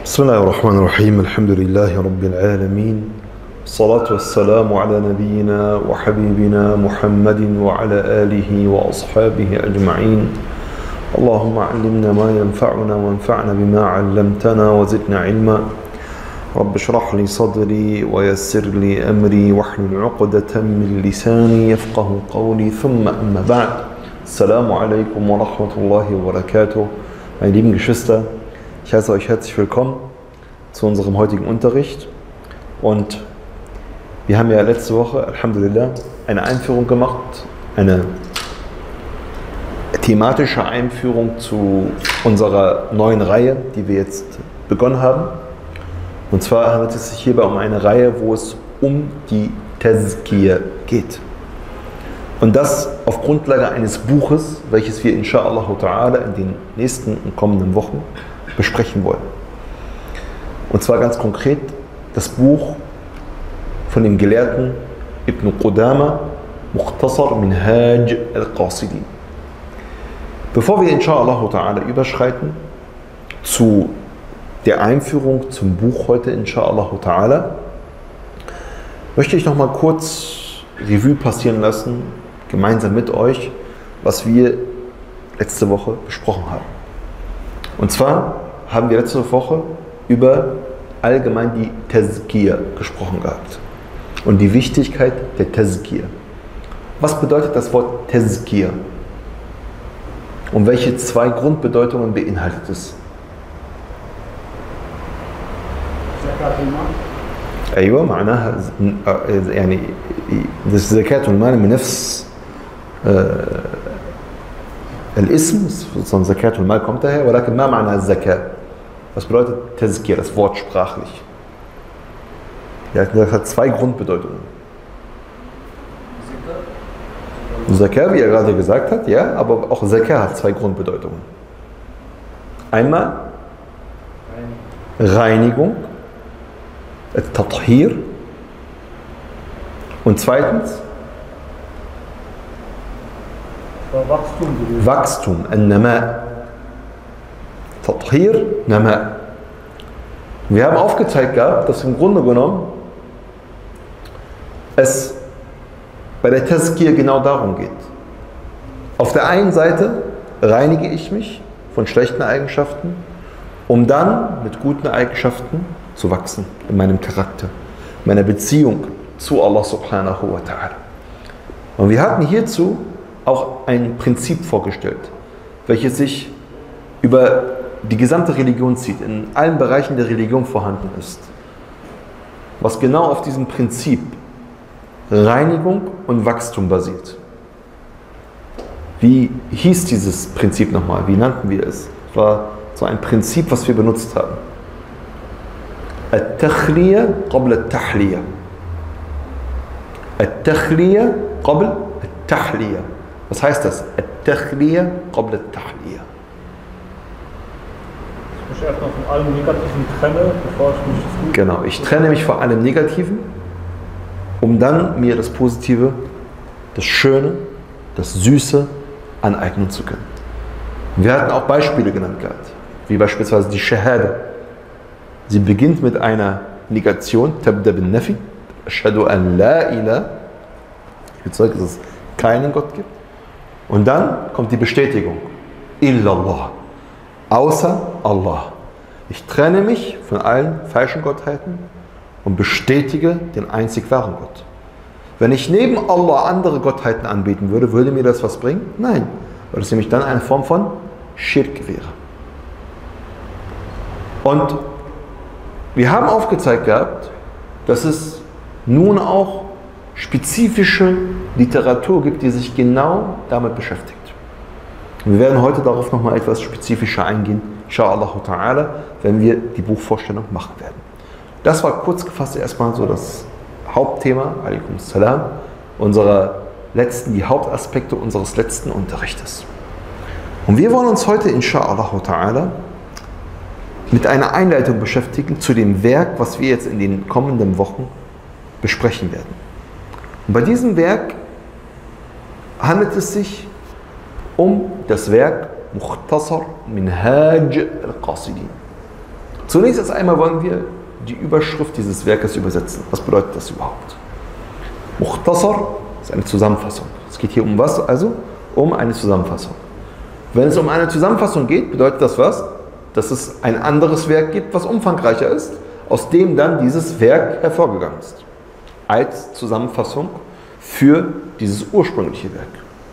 بسم الله الرحمن الرحيم الحمد لله رب العالمين الصلاة والسلام على نبينا وحبيبنا محمد وعلى آله وأصحابه أجمعين اللهم علمنا ما ينفعنا وانفعنا بما علمتنا وزدنا علما رب اشرح لي صدري ويسر لي أمري واحلل عقدة من لساني يفقه قولي ثم أما بعد السلام عليكم ورحمة الله وبركاته. Meine lieben Geschwister, ich heiße euch herzlich willkommen zu unserem heutigen Unterricht und wir haben ja letzte Woche, Alhamdulillah, eine Einführung gemacht, eine thematische Einführung zu unserer neuen Reihe, die wir jetzt begonnen haben. Und zwar handelt es sich hierbei um eine Reihe, wo es um die Tazkiyah geht. Und das auf Grundlage eines Buches, welches wir inshallah ta'ala in den nächsten und kommenden Wochen besprechen wollen. Und zwar ganz konkret das Buch von dem Gelehrten Ibn Qudama, Mukhtasar Minhaj al-Qasidin. Bevor wir inshallah ta'ala überschreiten zu der Einführung zum Buch heute inshallah ta'ala, möchte ich noch mal kurz Revue passieren lassen, gemeinsam mit euch, was wir letzte Woche besprochen haben. Und zwar haben wir letzte Woche über allgemein die Tazkiyah gesprochen gehabt und die Wichtigkeit der Tazkiyah. Was bedeutet das Wort Tazkiyah? Und welche zwei Grundbedeutungen beinhaltet es? أيوة معناها يعني زكاة المال من نفس الاسم sozusagen زكاة المال kommt daher ولكن ما معنى الزكاة? Was bedeutet Tazkiyah, das Wort sprachlich? Ja, das hat zwei Grundbedeutungen. Zakah, wie er gerade gesagt hat, ja, aber auch Zakah hat zwei Grundbedeutungen. Einmal Reinigung, Tathir, und zweitens Wachstum, An-Nama. Tathir, Nama. Wir haben aufgezeigt gehabt, dass im Grunde genommen es bei der Tazkiyah genau darum geht. Auf der einen Seite reinige ich mich von schlechten Eigenschaften, um dann mit guten Eigenschaften zu wachsen in meinem Charakter, meiner Beziehung zu Allah subhanahu wa ta'ala. Und wir hatten hierzu auch ein Prinzip vorgestellt, welches sich über die gesamte Religion zieht, in allen Bereichen der Religion vorhanden ist, was genau auf diesem Prinzip Reinigung und Wachstum basiert. Wie hieß dieses Prinzip nochmal? Wie nannten wir es? Es war so ein Prinzip, was wir benutzt haben. At-Takhliya qabla at-Tahliya. At-Takhliya qabla at-Tahliya. Was heißt das? At-Takhliya qabla at-Tahliya. Ich muss erstmal von allem Negativen trennen, bevor ich mich das Gute. Genau, ich trenne mich von allem Negativen, um dann mir das Positive, das Schöne, das Süße aneignen zu können. Wir hatten auch Beispiele genannt gehabt, wie beispielsweise die Shahada. Sie beginnt mit einer Negation, Tabda bin Nafi, Ashhadu an la ilaha, ich bezeuge, dass es keinen Gott gibt. Und dann kommt die Bestätigung, Illallah, außer Allah. Ich trenne mich von allen falschen Gottheiten und bestätige den einzig wahren Gott. Wenn ich neben Allah andere Gottheiten anbeten würde, würde mir das was bringen? Nein, weil es nämlich dann eine Form von Schirk wäre. Und wir haben aufgezeigt gehabt, dass es nun auch spezifische Literatur gibt, die sich genau damit beschäftigt. Wir werden heute darauf nochmal etwas spezifischer eingehen, inshallah ta'ala, wenn wir die Buchvorstellung machen werden. Das war kurz gefasst erstmal so das Hauptthema, alaikum salam, die Hauptaspekte unseres letzten Unterrichtes. Und wir wollen uns heute inshallah ta'ala mit einer Einleitung beschäftigen zu dem Werk, was wir jetzt in den kommenden Wochen besprechen werden. Und bei diesem Werk handelt es sich um das Werk Mukhtasar Minhaj al-Qasidin. Zunächst erst einmal wollen wir die Überschrift dieses Werkes übersetzen. Was bedeutet das überhaupt? Mukhtasar ist eine Zusammenfassung. Es geht hier um was also? Um eine Zusammenfassung. Wenn es um eine Zusammenfassung geht, bedeutet das was? Dass es ein anderes Werk gibt, was umfangreicher ist, aus dem dann dieses Werk hervorgegangen ist. Als Zusammenfassung für dieses ursprüngliche Werk.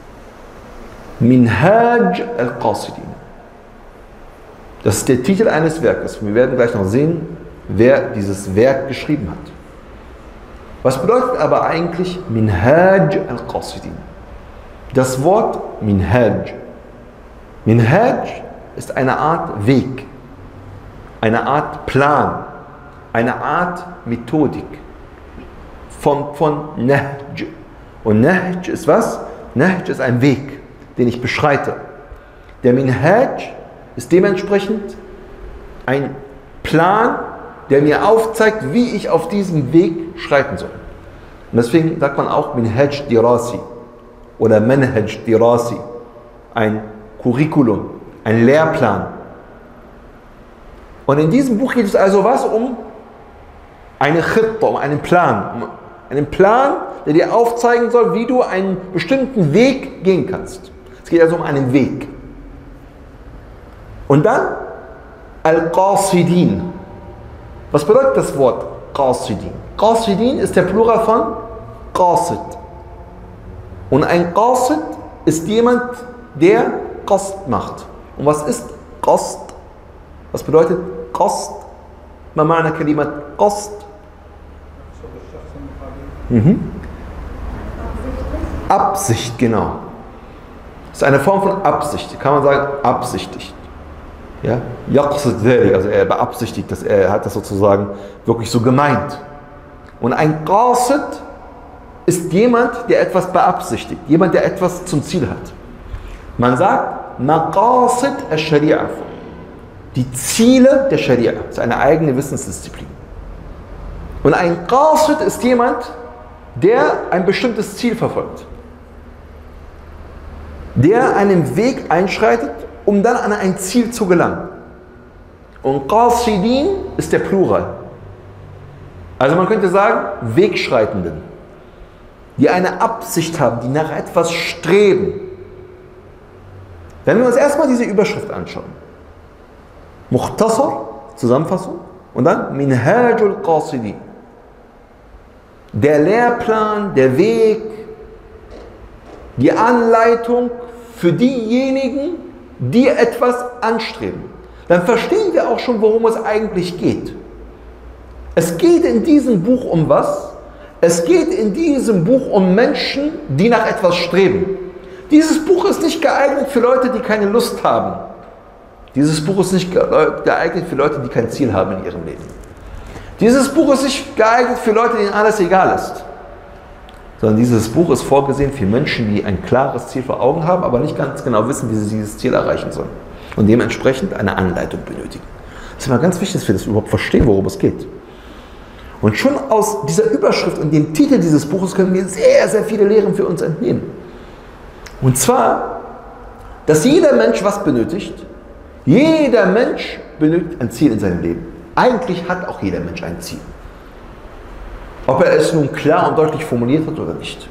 Minhaj al-Qasidin. Das ist der Titel eines Werkes. Wir werden gleich noch sehen, wer dieses Werk geschrieben hat. Was bedeutet aber eigentlich Minhaj al-Qasidin? Das Wort Minhaj. Minhaj ist eine Art Weg, eine Art Plan, eine Art Methodik von Nahj. Und Nahj ist was? Nahj ist ein Weg, den ich beschreite. Der Minhaj ist dementsprechend ein Plan, der mir aufzeigt, wie ich auf diesem Weg schreiten soll. Und deswegen sagt man auch Minhaj Dirasi oder Manhaj Dirasi, ein Curriculum, ein Lehrplan. Und in diesem Buch geht es also was? Um eine Khitta, um einen Plan. Um einen Plan, der dir aufzeigen soll, wie du einen bestimmten Weg gehen kannst. Es geht also um einen Weg. Und dann Al-Qasidin. Was bedeutet das Wort Qasidin? Qasidin ist der Plural von Qasid. Und ein Qasid ist jemand, der Qasd macht. Und was ist Qasd? Was bedeutet Qasd? Ma ma'na kalimat Qasd? Absicht, genau. Das ist eine Form von Absicht. Kann man sagen, absichtigt. Ja? Yaqsid dhalik, also er beabsichtigt, er hat das sozusagen wirklich so gemeint. Und ein Qasid ist jemand, der etwas beabsichtigt, jemand, der etwas zum Ziel hat. Man sagt Maqasid al-Sharia, die Ziele der Scharia. Das ist eine eigene Wissensdisziplin. Und ein Qasid ist jemand, der ein bestimmtes Ziel verfolgt. Der einen Weg einschreitet, um dann an ein Ziel zu gelangen. Und Qasidin ist der Plural. Also man könnte sagen, Wegschreitenden, die eine Absicht haben, die nach etwas streben. Wenn wir uns erstmal diese Überschrift anschauen. Mukhtasar, Zusammenfassung, und dann Minhajul Qasidin. Der Lehrplan, der Weg, die Anleitung für diejenigen, die etwas anstreben. Dann verstehen wir auch schon, worum es eigentlich geht. Es geht in diesem Buch um was? Es geht in diesem Buch um Menschen, die nach etwas streben. Dieses Buch ist nicht geeignet für Leute, die keine Lust haben. Dieses Buch ist nicht geeignet für Leute, die kein Ziel haben in ihrem Leben. Dieses Buch ist nicht geeignet für Leute, denen alles egal ist. Sondern dieses Buch ist vorgesehen für Menschen, die ein klares Ziel vor Augen haben, aber nicht ganz genau wissen, wie sie dieses Ziel erreichen sollen. Und dementsprechend eine Anleitung benötigen. Das ist immer ganz wichtig, dass wir das überhaupt verstehen, worum es geht. Und schon aus dieser Überschrift und dem Titel dieses Buches können wir sehr, sehr viele Lehren für uns entnehmen. Und zwar, dass jeder Mensch was benötigt. Jeder Mensch benötigt ein Ziel in seinem Leben. Eigentlich hat auch jeder Mensch ein Ziel. Ob er es nun klar und deutlich formuliert hat oder nicht.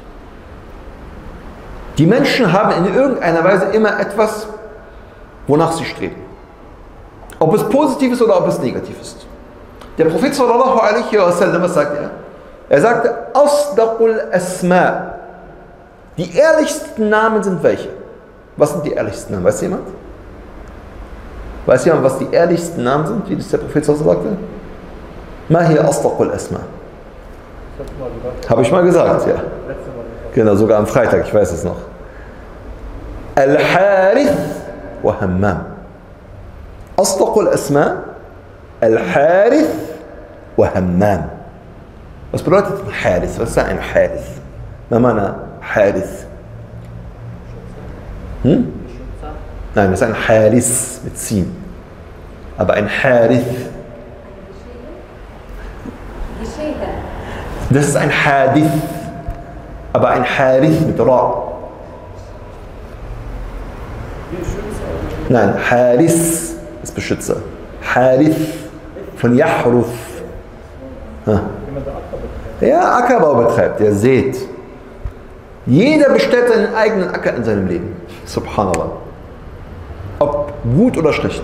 Die Menschen haben in irgendeiner Weise immer etwas, wonach sie streben. Ob es positiv ist oder ob es negativ ist. Der Prophet sallallahu alaihi wa sallam, was sagt er? Er sagte, Asdaqul Asma. Die ehrlichsten Namen sind welche? Was sind die ehrlichsten Namen? Weiß jemand? Weiß jemand, was die ehrlichsten Namen sind, wie das der Prophet sallallahu sagte? Ma hiya Asdaqul Asma. Habe ich mal gesagt, ja. Genau, sogar am Freitag, ich weiß es noch. Al-Harith wa Hammam. Asdaqul Asma, Al-Harith wa Hammam. Was bedeutet ein Harith? Was ist ein Harith? Ma mana Harith? Nein, das ist ein Harith mit Sin. Aber ein Harith. Das ist ein Hadith. Aber ein Harith mit Ra. Nein, Harith ist Beschützer. Harith. von Yahruf. Jemand, der Acker betreibt. Ja, Ackerbau betreibt, der sät. Jeder bestellt seinen eigenen Acker in seinem Leben. Subhanallah. Ob gut oder schlecht.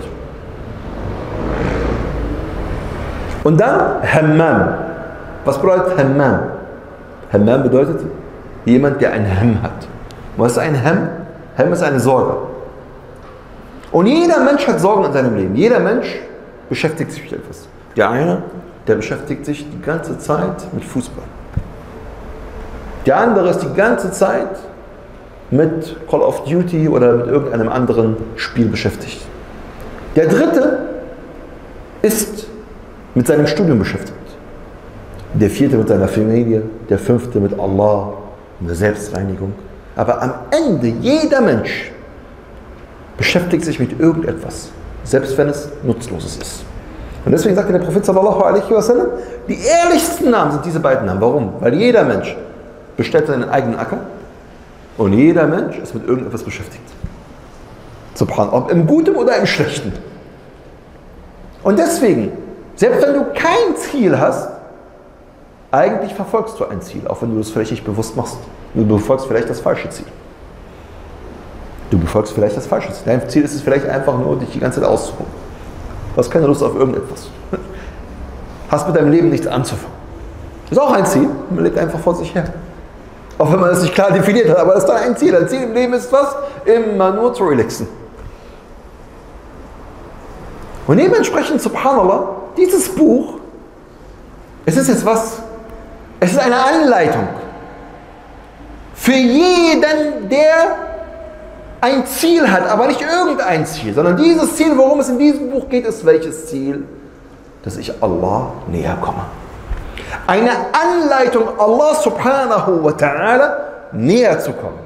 Und dann Hammam. Was bedeutet Hammam? Hammam bedeutet jemand, der ein Hemm hat. Was ist ein Hemm? Hemm ist eine Sorge. Und jeder Mensch hat Sorgen in seinem Leben. Jeder Mensch beschäftigt sich mit etwas. Der eine, der beschäftigt sich die ganze Zeit mit Fußball. Der andere ist die ganze Zeit mit Call of Duty oder mit irgendeinem anderen Spiel beschäftigt. Der dritte ist mit seinem Studium beschäftigt. Der vierte mit seiner Familie, der fünfte mit Allah und der Selbstreinigung. Aber am Ende, jeder Mensch beschäftigt sich mit irgendetwas, selbst wenn es Nutzloses ist. Und deswegen sagte der Prophet sallallahu alaihi wasallam, die ehrlichsten Namen sind diese beiden Namen. Warum? Weil jeder Mensch bestellt seinen eigenen Acker und jeder Mensch ist mit irgendetwas beschäftigt. Subhanallah, ob im Guten oder im Schlechten. Und deswegen, selbst wenn du kein Ziel hast, eigentlich verfolgst du ein Ziel, auch wenn du das vielleicht nicht bewusst machst. Du befolgst vielleicht das falsche Ziel. Du befolgst vielleicht das falsche Ziel. Dein Ziel ist es vielleicht einfach nur, dich die ganze Zeit auszuruhen. Du hast keine Lust auf irgendetwas. Hast mit deinem Leben nichts anzufangen. Das ist auch ein Ziel. Man lebt einfach vor sich her. Auch wenn man es nicht klar definiert hat, aber das ist dann ein Ziel. Ein Ziel im Leben ist was? Immer nur zu relaxen. Und dementsprechend, subhanallah, dieses Buch, es ist jetzt was? Es ist eine Anleitung für jeden, der ein Ziel hat, aber nicht irgendein Ziel, sondern dieses Ziel, worum es in diesem Buch geht, ist welches Ziel? Dass ich Allah näher komme. Eine Anleitung, Allah subhanahu wa ta'ala näher zu kommen.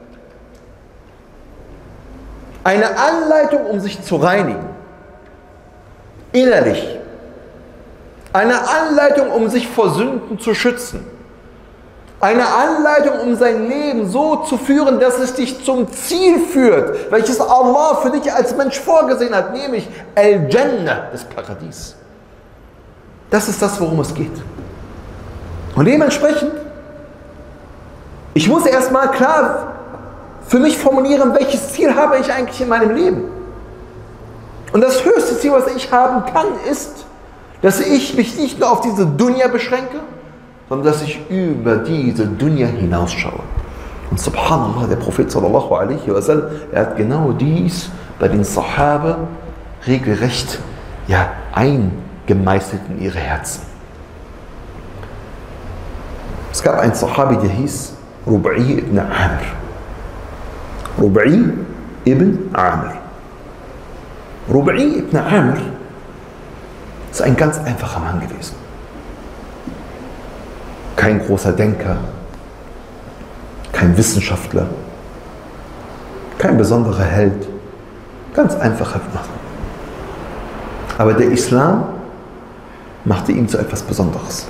Eine Anleitung, um sich zu reinigen. Innerlich. Eine Anleitung, um sich vor Sünden zu schützen. Eine Anleitung, um sein Leben so zu führen, dass es dich zum Ziel führt, welches Allah für dich als Mensch vorgesehen hat, nämlich Al-Jannah, das Paradies. Das ist das, worum es geht. Und dementsprechend, ich muss erstmal klar für mich formulieren, welches Ziel habe ich eigentlich in meinem Leben. Und das höchste Ziel, was ich haben kann, ist, dass ich mich nicht nur auf diese Dunya beschränke, sondern dass ich über diese Dunya hinausschaue. Und subhanallah, der Prophet sallallahu alaihi wasallam, er hat genau dies bei den Sahaba regelrecht eingemeißelt in ihre Herzen. Es gab einen Sahabi, der hieß Rub'i ibn Amr. Rub'i ibn Amr. Rub'i ibn Amr ist ein ganz einfacher Mann gewesen. Kein großer Denker, kein Wissenschaftler, kein besonderer Held, ganz einfacher Mann. Aber der Islam machte ihn zu etwas Besonderes.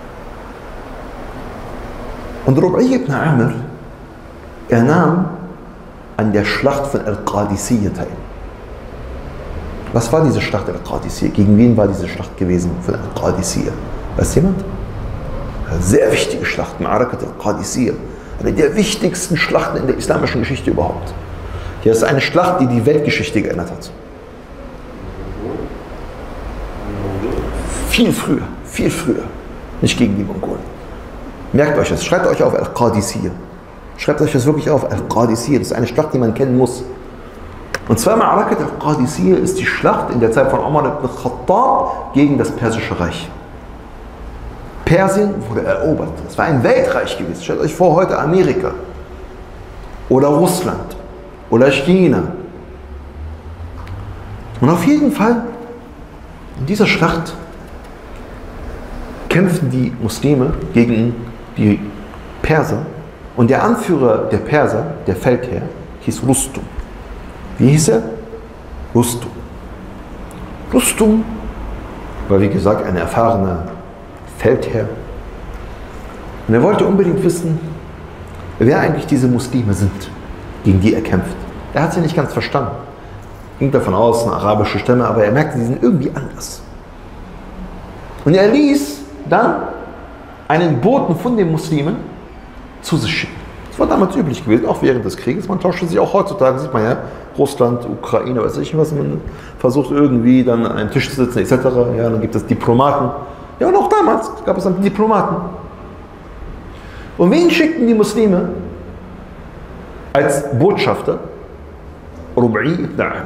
Und Rub'i ibn Amr, er nahm an der Schlacht von Al-Qadisiyya teil. Was war diese Schlacht Al-Qadisiyya? Gegen wen war diese Schlacht gewesen von Al-Qadisiyya? Weiß jemand? Eine sehr wichtige Schlacht, Ma'arakat Al-Qadisiyya. Eine der wichtigsten Schlachten in der islamischen Geschichte überhaupt. Hier ist eine Schlacht, die die Weltgeschichte geändert hat. Viel früher. Nicht gegen die Mongolen. Merkt euch das, schreibt euch auf Al-Qadisiyya. Schreibt euch das wirklich auf, Al-Qadisiyya. Das ist eine Schlacht, die man kennen muss. Und zwar Ma'arakat Al-Qadisiyya ist die Schlacht in der Zeit von Umar ibn Khattab gegen das Persische Reich. Persien wurde erobert. Es war ein Weltreich gewesen. Stellt euch vor, heute Amerika oder Russland oder China. Und auf jeden Fall, in dieser Schlacht kämpften die Muslime gegen die Perser und der Anführer der Perser, der Feldherr, hieß Rustum. Wie hieß er? Rustum. Rustum war wie gesagt ein erfahrener Feldherr und er wollte unbedingt wissen, wer eigentlich diese Muslime sind, gegen die er kämpft. Er hat sie nicht ganz verstanden. Ging davon aus, eine arabische Stimme, aber er merkte, sie sind irgendwie anders. Und er ließ dann einen Boten von den Muslimen zu sich schicken. Das war damals üblich gewesen, auch während des Krieges. Man tauschte sich auch heutzutage, sieht man ja, Russland, Ukraine, weiß ich was, man versucht irgendwie dann an einem Tisch zu sitzen, etc. Ja, dann gibt es Diplomaten. Ja, und auch damals gab es dann Diplomaten. Und wen schickten die Muslime als Botschafter? Rub'i ibn Amr.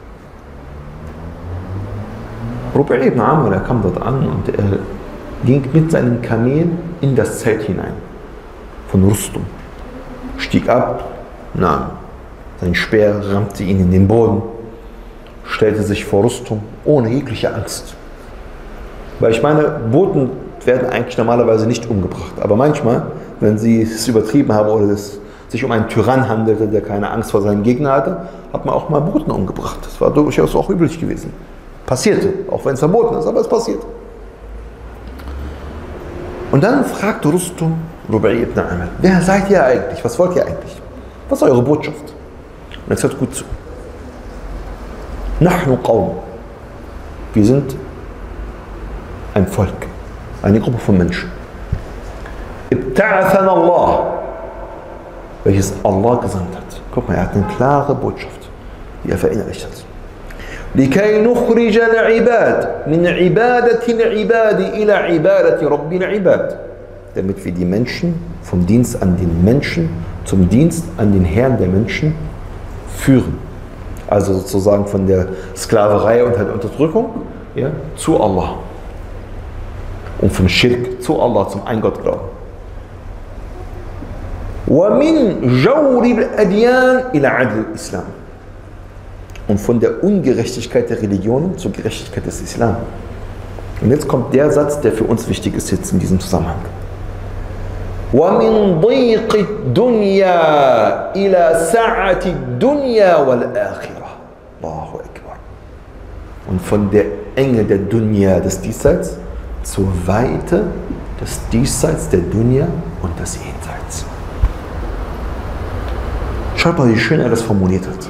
Rub'i ibn Amr, er kam dort an und er ging mit seinen Kamelen in das Zelt hinein von Rustum. Stieg ab, nahm sein Speer, rammte ihn in den Boden, stellte sich vor Rustum ohne jegliche Angst. Weil ich meine, Boten werden eigentlich normalerweise nicht umgebracht. Aber manchmal, wenn sie es übertrieben haben oder es sich um einen Tyrann handelte, der keine Angst vor seinem Gegner hatte, hat man auch mal Boten umgebracht. Das war durchaus auch üblich gewesen. Passierte, auch wenn es verboten ist, aber es passiert. Und dann fragte Rustum Rub'i ibn Amr, wer seid ihr eigentlich? Was wollt ihr eigentlich? Was ist eure Botschaft? Und jetzt hört gut zu. Nahnu Qawm. Wir sind ein Volk, eine Gruppe von Menschen. Ibta'athana Allah, welches Allah gesandt hat. Guck mal, er hat eine klare Botschaft, die er verinnerlicht hat. لكي نخرج العباد من عبادة العباد إلى عبادة رب العباد. Damit wir die Menschen vom Dienst an den Menschen zum Dienst an den Herrn der Menschen führen. Also sozusagen von der Sklaverei und der Unterdrückung, ja, zu Allah. Und vom Schirk zu Allah, zum Eingottglauben. وَمِنْ جَوْرِ الْأَدْيَانِ إِلَى عَدْلِ الْإِسْلَامِ. Und von der Ungerechtigkeit der Religionen zur Gerechtigkeit des Islam. Und jetzt kommt der Satz, der für uns wichtig ist jetzt in diesem Zusammenhang. وَمِنْ ضِيقِ الدُّنْيَا إِلَى سَعَةِ الدُّنْيَا وَالْآخِرَةِ. Allahu Akbar. Und von der Enge der Dunya, des Diesseits, zur Weite des Diesseits, der Dunya und des Jenseits. Schaut mal, wie schön er das formuliert hat.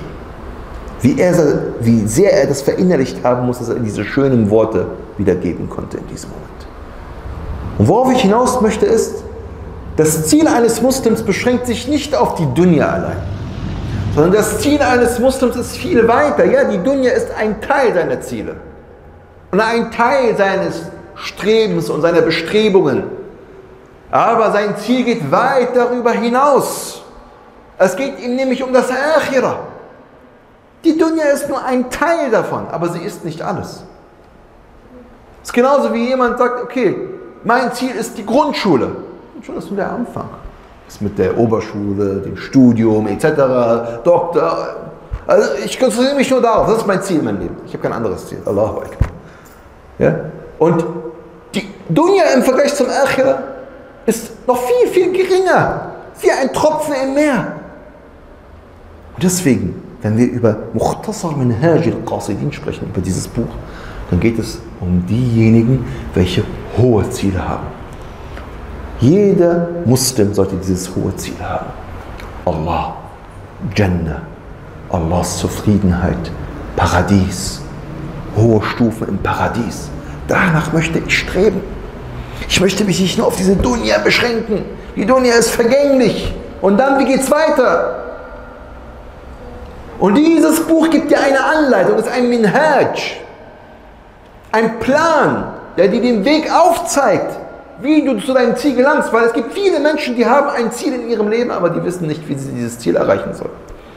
Wie sehr er das verinnerlicht haben muss, dass er diese schönen Worte wiedergeben konnte in diesem Moment. Und worauf ich hinaus möchte ist, das Ziel eines Muslims beschränkt sich nicht auf die Dunya allein, sondern das Ziel eines Muslims ist viel weiter. Ja, die Dunya ist ein Teil seiner Ziele und ein Teil seines Strebens und seiner Bestrebungen. Aber sein Ziel geht weit darüber hinaus. Es geht ihm nämlich um das Akhirah. Die Dunya ist nur ein Teil davon, aber sie ist nicht alles. Es ist genauso wie jemand sagt, okay, mein Ziel ist die Grundschule. Schon ist nur der Anfang. Das ist mit der Oberschule, dem Studium etc., Doktor. Also ich konzentriere mich nur darauf. Das ist mein Ziel in meinem Leben. Ich habe kein anderes Ziel. Allahu Akbar. Ja? Und die Dunya im Vergleich zum Akhirah ist noch viel, viel geringer. Wie ein Tropfen im Meer. Und deswegen, wenn wir über Mukhtasar Minhaj al-Qasidin sprechen, über dieses Buch, dann geht es um diejenigen, welche hohe Ziele haben. Jeder Muslim sollte dieses hohe Ziel haben. Allah, Jannah, Allahs Zufriedenheit, Paradies, hohe Stufen im Paradies. Danach möchte ich streben. Ich möchte mich nicht nur auf diese Dunya beschränken. Die Dunya ist vergänglich. Und dann, wie geht's weiter? Und dieses Buch gibt dir eine Anleitung, es ist ein Minhaj, ein Plan, der dir den Weg aufzeigt, wie du zu deinem Ziel gelangst, weil es gibt viele Menschen, die haben ein Ziel in ihrem Leben, aber die wissen nicht, wie sie dieses Ziel erreichen sollen.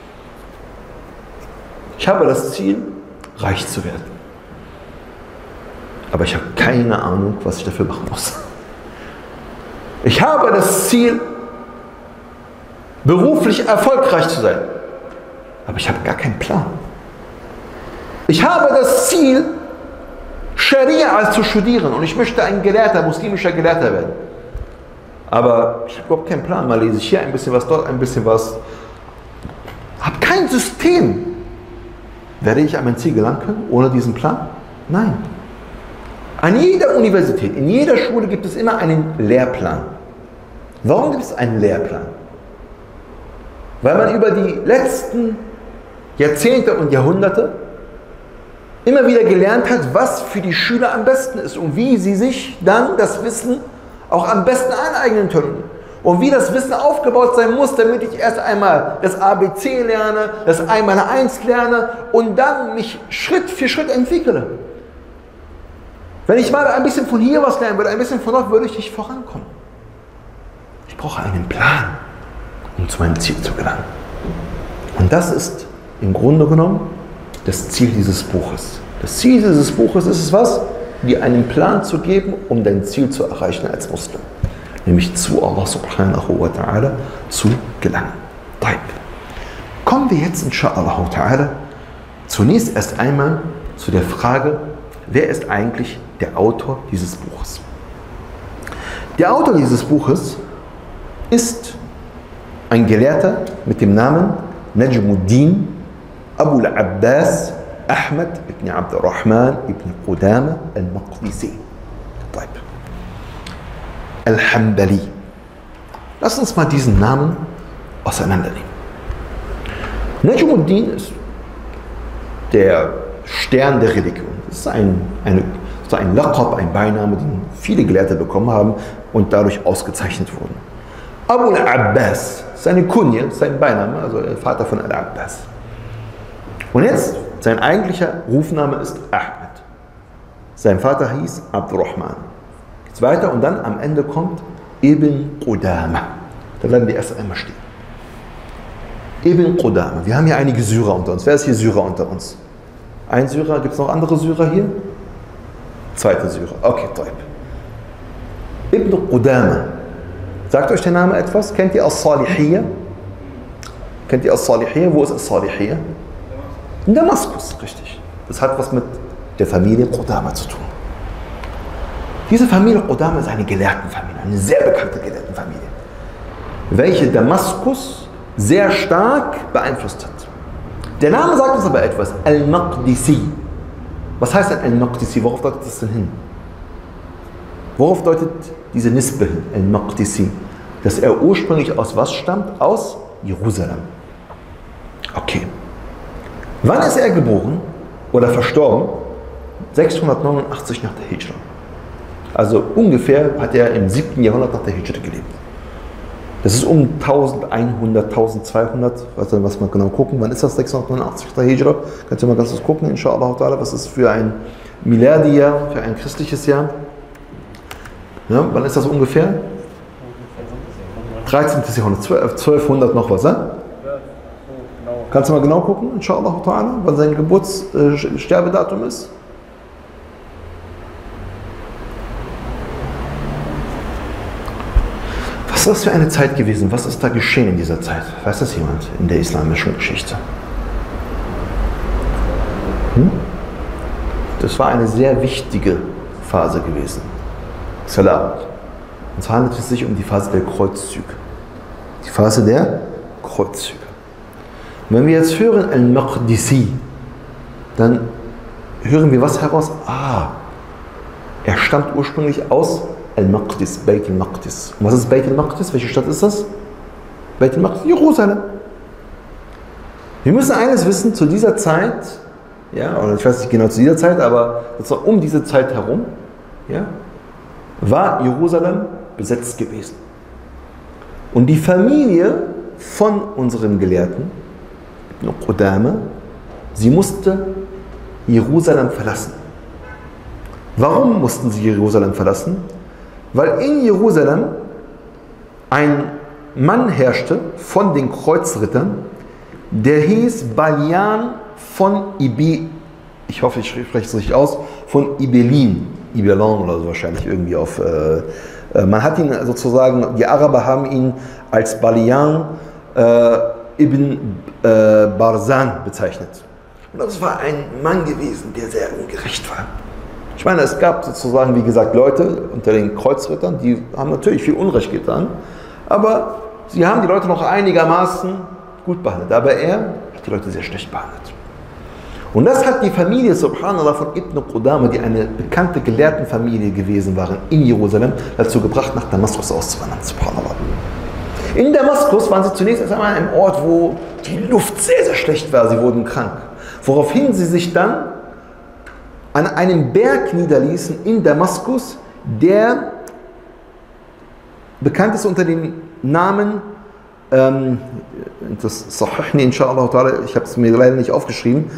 Ich habe das Ziel, reich zu werden. Aber ich habe keine Ahnung, was ich dafür machen muss. Ich habe das Ziel, beruflich erfolgreich zu sein. Aber ich habe gar keinen Plan. Ich habe das Ziel, Scharia zu studieren und ich möchte ein Gelehrter, muslimischer Gelehrter werden. Aber ich habe überhaupt keinen Plan. Mal lese ich hier ein bisschen was, dort ein bisschen was. Habe kein System. Werde ich an mein Ziel gelangen können ohne diesen Plan? Nein. An jeder Universität, in jeder Schule gibt es immer einen Lehrplan. Warum gibt es einen Lehrplan? Weil man über die letzten Jahrzehnte und Jahrhunderte immer wieder gelernt hat, was für die Schüler am besten ist und wie sie sich dann das Wissen auch am besten aneignen können. Und wie das Wissen aufgebaut sein muss, damit ich erst einmal das ABC lerne, das einmal 1 lerne und dann mich Schritt für Schritt entwickle. Wenn ich mal ein bisschen von hier was lernen würde, ein bisschen von dort, würde ich nicht vorankommen. Ich brauche einen Plan, um zu meinem Ziel zu gelangen. Und das ist im Grunde genommen das Ziel dieses Buches. Das Ziel dieses Buches ist es was? Dir einen Plan zu geben, um dein Ziel zu erreichen als Muslim. Nämlich zu Allah subhanahu wa ta'ala zu gelangen. Kommen wir jetzt inshallah ta'ala zunächst erst einmal zu der Frage, wer ist eigentlich der Autor dieses Buches? Der Autor dieses Buches ist ein Gelehrter mit dem Namen Najmuddin Abu al-Abbas Ahmad ibn Abdurrahman ibn Qudama al-Maqdisi. Al-Hanbali. Lass uns mal diesen Namen auseinandernehmen. Najmuddin ist der Stern der Religion. Das ist ein Laqab, ein Beiname, den viele Gelehrte bekommen haben und dadurch ausgezeichnet wurden. Abu al-Abbas, seine Kunje, sein Beiname, also der Vater von al-Abbas. Und jetzt, sein eigentlicher Rufname ist Ahmad. Sein Vater hieß Abdurrahman. Jetzt weiter und dann am Ende kommt Ibn Qudama. Da bleiben wir erst einmal stehen. Ibn Qudama. Wir haben hier einige Syrer unter uns. Wer ist hier Syrer unter uns? Ein Syrer, gibt es noch andere Syrer hier? Zweite Syrer. Okay, toll. Ibn Qudama. Sagt euch der Name etwas? Kennt ihr As-Salihiyya? Kennt ihr As-Salihiyya? Wo ist As-Salihiyya? In Damaskus, richtig. Das hat was mit der Familie Qudama zu tun. Diese Familie Qudama ist eine Gelehrtenfamilie, eine sehr bekannte Gelehrtenfamilie, welche Damaskus sehr stark beeinflusst hat. Der Name sagt uns aber etwas, Al-Maqdisi. Was heißt denn Al-Maqdisi? Worauf deutet das denn hin? Worauf deutet diese Nisbe hin, Al-Maqdisi? Dass er ursprünglich aus was stammt? Aus Jerusalem. Okay. Wann ist er geboren oder verstorben? 689 nach der Hijra. Also ungefähr hat er im 7. Jahrhundert nach der Hijra gelebt. Das ist um 1100, 1200, was man genau gucken. Wann ist das? 689 nach der Hijra? Kannst du mal ganz kurz gucken, inshallah ta'ala, was ist für ein Miladi-Jahr, für ein christliches Jahr? Ja, wann ist das ungefähr? 13. Jahrhundert, 1200 noch was, ja? Kannst du mal genau gucken, inshallah ta'ala, wann sein Sterbedatum ist? Was ist das für eine Zeit gewesen? Was ist da geschehen in dieser Zeit? Weiß das jemand in der islamischen Geschichte? Das war eine sehr wichtige Phase gewesen. Salam. Und zwar handelt es sich um die Phase der Kreuzzüge. Die Phase der Kreuzzüge. Und wenn wir jetzt hören Al-Maqdisi, dann hören wir was heraus? Er stammt ursprünglich aus Al-Maqdis, Beit al-Maqdis. Und was ist Beit al-Maqdis? Welche Stadt ist das? Beit al-Maqdis, Jerusalem. Wir müssen eines wissen, zu dieser Zeit, ja, oder ich weiß nicht genau zu dieser Zeit, aber das war um diese Zeit herum, ja, war Jerusalem besetzt gewesen. Und die Familie von unserem Gelehrten, Ibn Qudama, sie musste Jerusalem verlassen. Warum mussten sie Jerusalem verlassen? Weil in Jerusalem ein Mann herrschte von den Kreuzrittern, der hieß Balian von ich hoffe, ich spreche es richtig aus, von Ibelin oder so wahrscheinlich irgendwie auf. Man hat ihn sozusagen, die Araber haben ihn als Balian ibn Barzan bezeichnet. Und das war ein Mann gewesen, der sehr ungerecht war. Ich meine, es gab sozusagen, wie gesagt, Leute unter den Kreuzrittern, die haben natürlich viel Unrecht getan, aber sie haben die Leute noch einigermaßen gut behandelt. Aber er hat die Leute sehr schlecht behandelt. Und das hat die Familie, subhanallah, von Ibn Qudama, die eine bekannte Gelehrtenfamilie gewesen waren in Jerusalem, dazu gebracht, nach Damaskus auszuwandern, subhanallah. In Damaskus waren sie zunächst erst einmal an einem Ort, wo die Luft sehr, sehr schlecht war. Sie wurden krank. Woraufhin sie sich dann an einem Berg niederließen in Damaskus, der bekannt ist unter dem Namen, das Sahihni inshallah ta'ala, ich habe es mir leider nicht aufgeschrieben,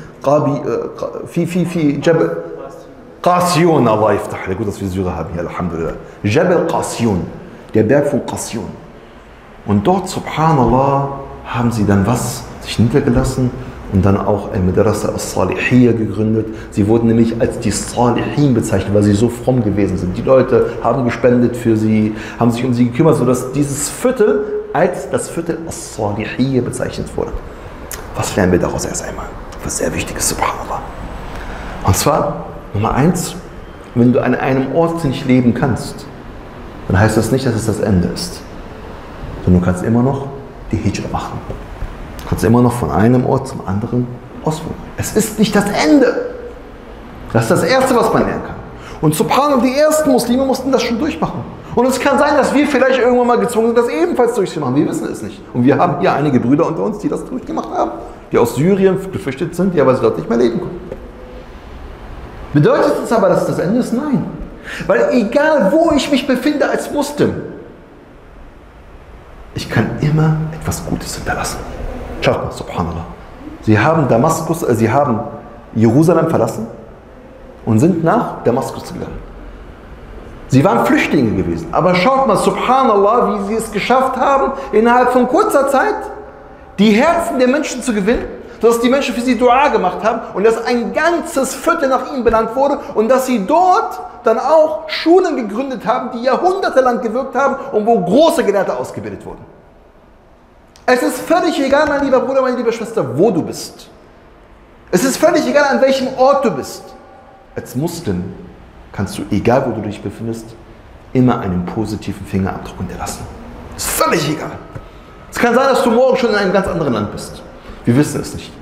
Jabal Qasiyun, Allah yaftah, gut, dass wir Syrer haben hier, Alhamdulillah. Jabal Qasiyun, der Berg von Qasiyun. Und dort, subhanallah, haben sie dann sich niedergelassen und dann auch ein Madrasa al-Salihiyya gegründet. Sie wurden nämlich als die Salihin bezeichnet, weil sie so fromm gewesen sind. Die Leute haben gespendet für sie, haben sich um sie gekümmert, sodass dieses Viertel als das Viertel al-Salihiyya bezeichnet wurde. Was lernen wir daraus erst einmal? Was sehr wichtig ist, subhanallah. Und zwar, Nummer 1, wenn du an einem Ort nicht leben kannst, dann heißt das nicht, dass es das Ende ist. Sondern du kannst immer noch die Hijra machen. Du kannst immer noch von einem Ort zum anderen auswandern. Es ist nicht das Ende. Das ist das Erste, was man lernen kann. Und subhanallah, die ersten Muslime mussten das schon durchmachen. Und es kann sein, dass wir vielleicht irgendwann mal gezwungen sind, das ebenfalls durchzumachen. Wir wissen es nicht. Und wir haben hier einige Brüder unter uns, die das durchgemacht haben, die aus Syrien geflüchtet sind, die aber dort nicht mehr leben können. Bedeutet es aber, dass das Ende ist? Nein. Weil egal, wo ich mich befinde als Muslim, ich kann immer etwas Gutes hinterlassen. Schaut mal, subhanallah. Sie haben sie haben Jerusalem verlassen und sind nach Damaskus gegangen. Sie waren Flüchtlinge gewesen. Aber schaut mal, subhanallah, wie sie es geschafft haben, innerhalb von kurzer Zeit die Herzen der Menschen zu gewinnen, dass die Menschen für sie Dua gemacht haben und dass ein ganzes Viertel nach ihnen benannt wurde und dass sie dort dann auch Schulen gegründet haben, die jahrhundertelang gewirkt haben und wo große Gelehrte ausgebildet wurden. Es ist völlig egal, mein lieber Bruder, meine liebe Schwester, wo du bist. Es ist völlig egal, an welchem Ort du bist. Als Muslim kannst du, egal wo du dich befindest, immer einen positiven Fingerabdruck hinterlassen. Es ist völlig egal. Es kann sein, dass du morgen schon in einem ganz anderen Land bist. Wir wissen es nicht.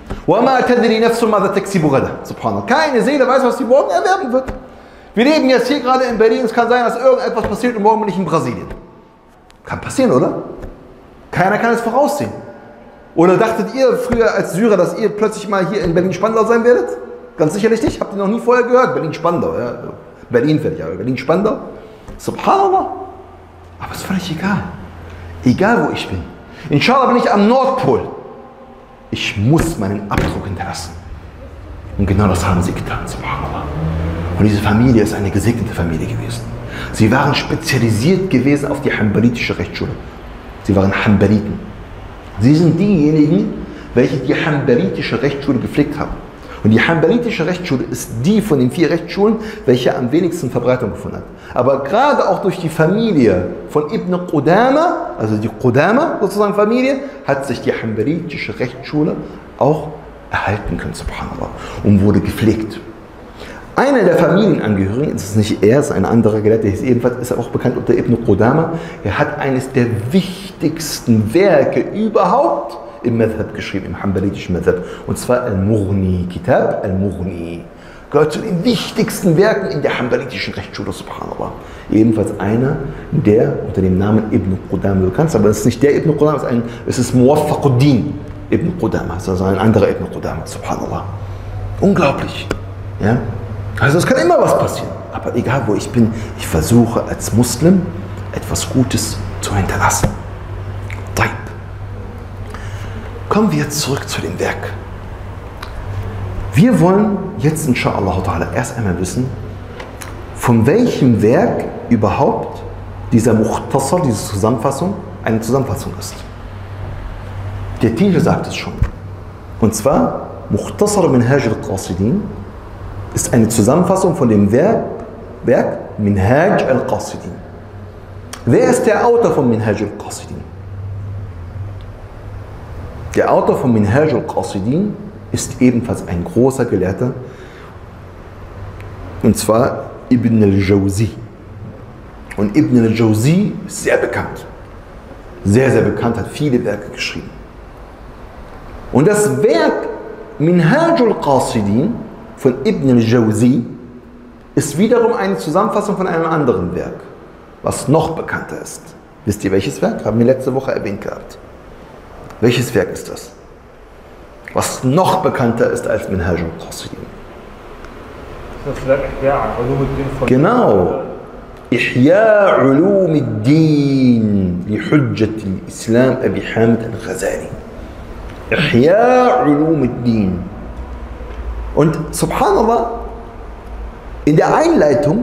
Subhanallah. Keine Seele weiß, was sie morgen erwerben wird. Wir leben jetzt hier gerade in Berlin. Es kann sein, dass irgendetwas passiert und morgen bin ich in Brasilien. Kann passieren, oder? Keiner kann es voraussehen. Oder dachtet ihr früher als Syrer, dass ihr plötzlich mal hier in Berlin-Spandau sein werdet? Ganz sicherlich nicht. Habt ihr noch nie vorher gehört? Berlin-Spandau. Ja. Berlin fertig, aber Berlin-Spandau. Subhanallah. Aber es ist völlig egal. Egal, wo ich bin. Inshallah bin ich am Nordpol. Ich muss meinen Abdruck hinterlassen. Und genau das haben sie getan, subhanallah. Und diese Familie ist eine gesegnete Familie gewesen. Sie waren spezialisiert gewesen auf die hanbalitische Rechtsschule. Sie waren Hanbaliten. Sie sind diejenigen, welche die hanbalitische Rechtsschule gepflegt haben. Und die hanbalitische Rechtsschule ist die von den 4 Rechtsschulen, welche am wenigsten Verbreitung gefunden hat. Aber gerade auch durch die Familie von Ibn Qudama, also die Qudama sozusagen Familie, hat sich die hanbalitische Rechtsschule auch erhalten können, subhanallah, und wurde gepflegt. Einer der Familienangehörigen, das ist nicht er, es ist ein anderer Gelehrter, der ist ebenfalls, ist auch bekannt unter Ibn Qudama, er hat eines der wichtigsten Werke überhaupt im Madhab geschrieben, im hanbalitischen Madhab, und zwar Al-Mughni, Kitab Al-Mughni. Gehört zu den wichtigsten Werken in der hanbalitischen Rechtsschule, subhanallah. Ebenfalls einer, der unter dem Namen Ibn Qudama bekannt ist, aber es ist nicht der Ibn Qudama, es ist Muwaffaquddin Ibn Qudama, also ein anderer Ibn Qudama, subhanallah. Unglaublich. Ja? Also es kann immer was passieren, aber egal wo ich bin, ich versuche als Muslim etwas Gutes zu hinterlassen. Taib. Kommen wir jetzt zurück zu dem Werk. Wir wollen jetzt inshallah ta'ala erst einmal wissen, von welchem Werk überhaupt dieser Mukhtasar, diese Zusammenfassung, eine Zusammenfassung ist. Der Titel sagt es schon. Und zwar Mukhtasar Minhaj al-Qasidin ist eine Zusammenfassung von dem Werk Minhaj al-Qasidin. Wer ist der Autor von Minhaj al-Qasidin? Der Autor von Minhaj al-Qasidin ist ebenfalls ein großer Gelehrter, und zwar Ibn al-Jawzi. Und Ibn al-Jawzi ist sehr bekannt. Sehr, sehr bekannt, hat viele Werke geschrieben. Und das Werk Minhaj al-Qasidin von Ibn al-Jawzi ist wiederum eine Zusammenfassung von einem anderen Werk, was noch bekannter ist. Wisst ihr, welches Werk? Haben wir letzte Woche erwähnt gehabt. Welches Werk ist das? Was noch bekannter ist als Minhaj al-Qasidin? Das Werk Ihya Ulumuddin von Genau. Ihya Ulumiddin li Hujjat al-Islam Abi Hamid al-Ghazali. Ihya Ulumiddin. Und subhanallah, in der Einleitung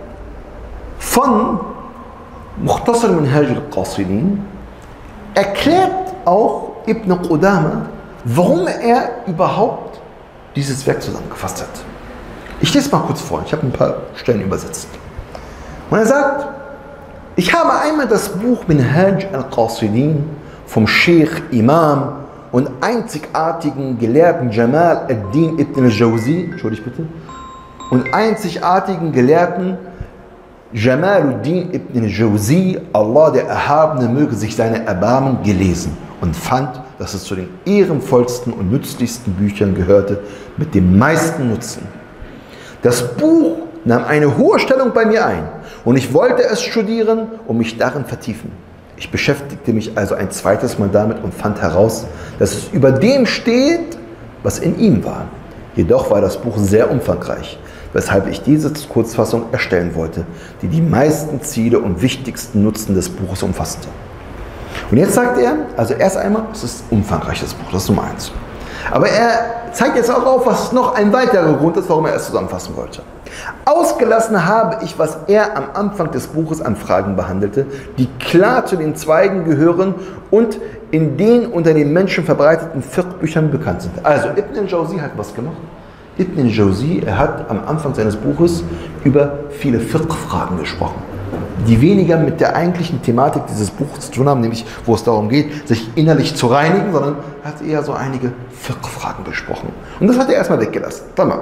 von Mukhtasar Minhaj al-Qasidin erklärt auch Ibn Qudama, warum er überhaupt dieses Werk zusammengefasst hat. Ich lese mal kurz vor, ich habe ein paar Stellen übersetzt. Und er sagt, ich habe einmal das Buch Minhaj al-Qasidin vom Sheikh Imam und einzigartigen Gelehrten Jamal ad-Din ibn al-Jawzi, entschuldigt bitte, und einzigartigen Gelehrten Jamaluddin ibn al-Jawzi, Allah der Erhabene möge sich seine Erbarmen, gelesen und fand, dass es zu den ehrenvollsten und nützlichsten Büchern gehörte, mit dem meisten Nutzen. Das Buch nahm eine hohe Stellung bei mir ein und ich wollte es studieren und mich darin vertiefen. Ich beschäftigte mich also ein zweites Mal damit und fand heraus, dass es über dem steht, was in ihm war. Jedoch war das Buch sehr umfangreich, weshalb ich diese Kurzfassung erstellen wollte, die die meisten Ziele und wichtigsten Nutzen des Buches umfasste. Und jetzt sagt er, also erst einmal, es ist ein umfangreiches Buch, das ist Nummer 1. Aber er zeigt jetzt auch auf, was noch ein weiterer Grund ist, warum er es zusammenfassen wollte. Ausgelassen habe ich, was er am Anfang des Buches an Fragen behandelte, die klar zu den Zweigen gehören und in den unter den Menschen verbreiteten Fiqh-Büchern bekannt sind. Also Ibn al-Jawzi hat was gemacht. Ibn al-Jawzi, er hat am Anfang seines Buches über viele Fiqh-Fragen gesprochen, die weniger mit der eigentlichen Thematik dieses Buches zu tun haben, nämlich wo es darum geht, sich innerlich zu reinigen, sondern er hat eher so einige Fiqh-Fragen besprochen. Und das hat er erstmal weggelassen. Tamam.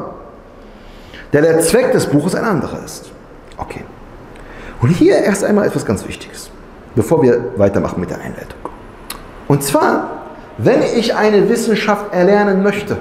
Der Zweck des Buches ein anderer ist. Okay. Und hier erst einmal etwas ganz Wichtiges, bevor wir weitermachen mit der Einleitung. Und zwar, wenn ich eine Wissenschaft erlernen möchte,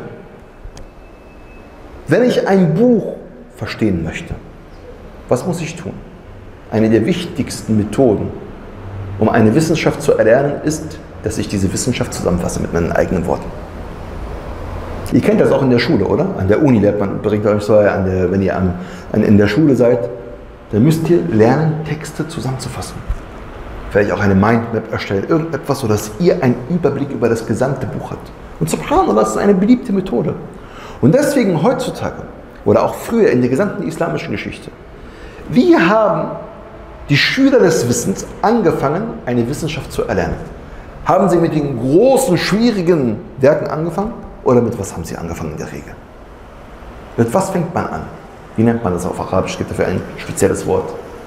wenn ich ein Buch verstehen möchte, was muss ich tun? Eine der wichtigsten Methoden, um eine Wissenschaft zu erlernen, ist, dass ich diese Wissenschaft zusammenfasse mit meinen eigenen Worten. Ihr kennt das auch in der Schule, oder? An der Uni lernt man, bringt euch so, wenn ihr in der Schule seid, dann müsst ihr lernen, Texte zusammenzufassen. Vielleicht auch eine Mindmap erstellen, irgendetwas, sodass ihr einen Überblick über das gesamte Buch habt. Und subhanallah, das ist eine beliebte Methode. Und deswegen heutzutage, oder auch früher in der gesamten islamischen Geschichte, wie haben die Schüler des Wissens angefangen, eine Wissenschaft zu erlernen? Haben sie mit den großen, schwierigen Werken angefangen? Oder mit was haben sie angefangen in der Regel? Mit was fängt man an? Wie nennt man das auf Arabisch? Es gibt dafür ein spezielles Wort.